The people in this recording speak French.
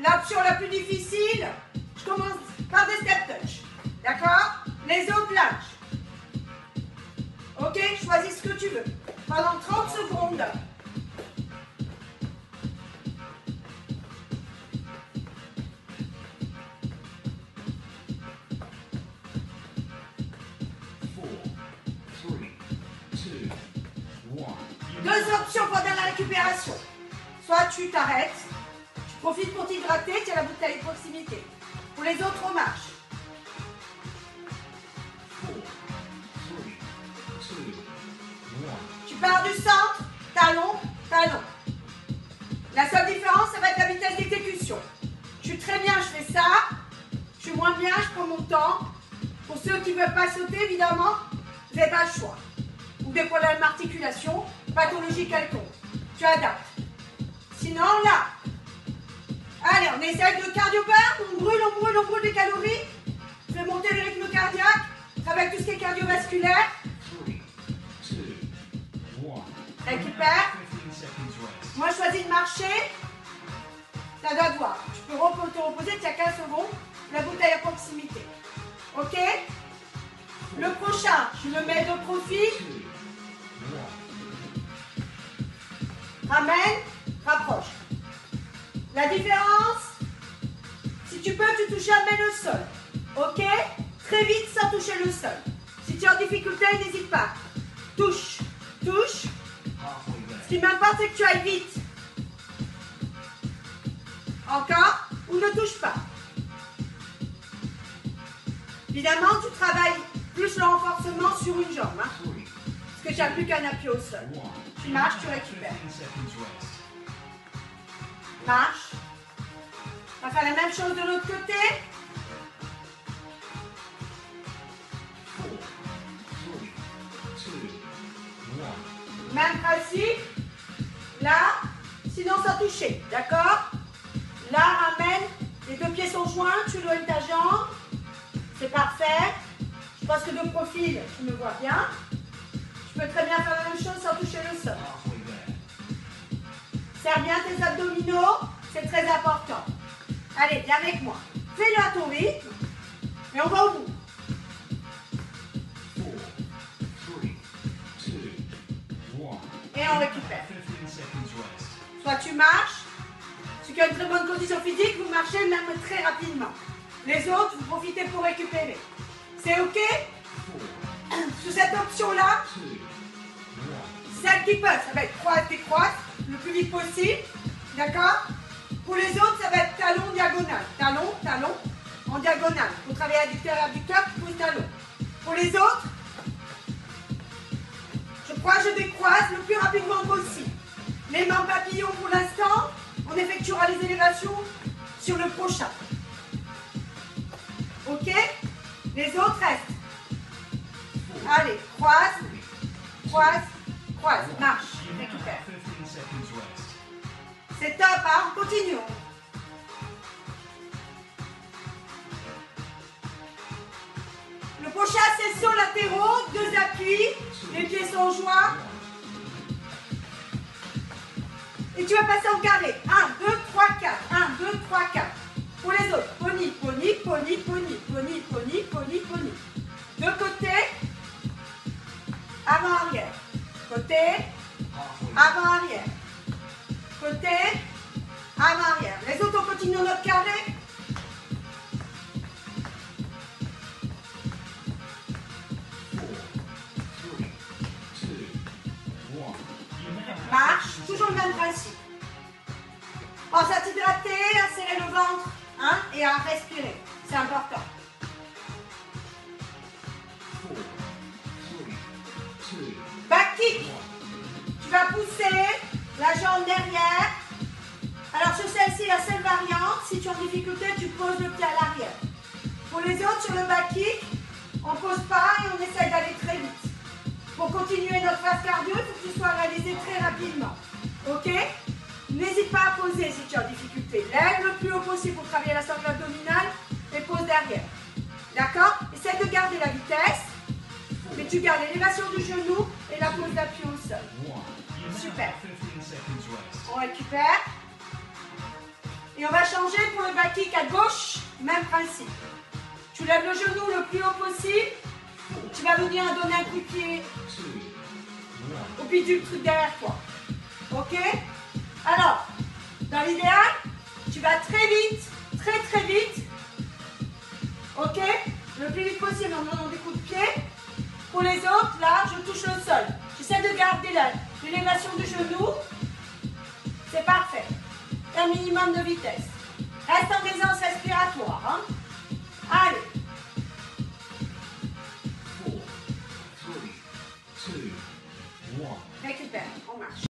l'option la plus difficile, je commence par des step touch. D'accord? Les autres lunges. Ok? Choisis ce que tu veux. Pendant 30 secondes. Deux options pendant la récupération. Soit tu t'arrêtes, tu profites pour t'hydrater, tu as la bouteille de proximité. Pour les autres, on marche. Tu pars du centre, talon, talon. La seule différence, ça va être la vitesse d'exécution. Je suis très bien, je fais ça. Je suis moins bien, je prends mon temps. Pour ceux qui ne veulent pas sauter, évidemment, vous n'avez pas le choix. Ou des problèmes d'articulation, pathologie quelconque. Tu adaptes. Sinon, là. Allez, on essaye de cardio-burn. On brûle des calories. Je fais monter le rythme cardiaque. Avec tout ce qui est cardiovasculaire. Récupère. Moi, je choisis de marcher. Ça doit te voir. Tu peux te reposer, tu as 15 secondes. La bouteille à proximité. Ok? Le prochain, je le mets de profil. Ramène, rapproche. La différence, si tu peux, tu touches jamais le sol. Ok? Très vite sans toucher le sol. Si tu es en difficulté, n'hésite pas. Touche, touche. Ce qui m'importe, c'est que tu ailles vite. Encore, ou ne touche pas. Évidemment, tu travailles plus le renforcement sur une jambe. Hein, parce que tu n'as plus qu'un appui au sol. Tu marches, tu récupères. Marche. On va faire la même chose de l'autre côté. Même principe. Là, sinon sans toucher. D'accord? Là, ramène. Les deux pieds sont joints. Tu éloignes ta jambe. C'est parfait. Je pense que de profil, tu me vois bien. Je peux très bien faire la même chose sans toucher le sol. Serre bien tes abdominaux. C'est très important. Allez, viens avec moi. Fais-le à ton rythme. Et on va au bout. Et on récupère. Soit tu marches, ceux qui ont une très bonne condition physique, vous marchez même très rapidement. Les autres, vous profitez pour récupérer. C'est ok? Sur cette option-là, celle qui peut, ça va être croise, décroise, le plus vite possible. D'accord? Pour les autres, ça va être talon, diagonale. Talon, talon, en diagonale. Pour travailler adducteur et abducteur, tu poses talon. Pour les autres, je croise, je décroise le plus rapidement possible. Les mains papillons pour l'instant, on effectuera les élévations sur le prochain. Ok? Les autres restent. Allez, croise, croise, croise, marche, récupère. C'est top, hein? Continuons. Le prochain, c'est sauts latéraux, deux appuis, les pieds sont joints. Et tu vas passer en carré. 1, 2, 3, 4. 1, 2, 3, 4. Pour les autres, pony, pony, pony, pony, pony, pony, pony, pony. De côté, avant, arrière. Côté, avant, arrière. Côté, avant, arrière. Les autres, on continue dans notre carré. Marche, toujours le même principe. Pense à t'hydrater, à serrer le ventre, hein, et à respirer. C'est important. Back kick. Tu vas pousser la jambe derrière. Alors sur celle-ci, la seule variante, si tu es en difficulté, tu poses le pied à l'arrière. Pour les autres, sur le back kick, on ne pose pas et on essaye d'aller très vite. Pour continuer notre phase cardio, il faut que tu sois réalisé très rapidement. Ok? N'hésite pas à poser si tu es en difficulté. Lève le plus haut possible pour travailler la sangle abdominale et pose derrière. D'accord? Essaye de garder la vitesse, mais tu gardes l'élévation du genou et la pose d'appui au sol. Super. On récupère. Et on va changer pour le back kick à gauche, même principe. Tu lèves le genou le plus haut possible. Tu vas venir donner un coup de pied au bidule, le truc derrière toi. Ok? Alors, dans l'idéal, tu vas très vite, très vite. Ok? Le plus vite possible en donnant des coups de pied. Pour les autres, là, je touche le sol. J'essaie de garder l'élévation du genou. C'est parfait. Un minimum de vitesse.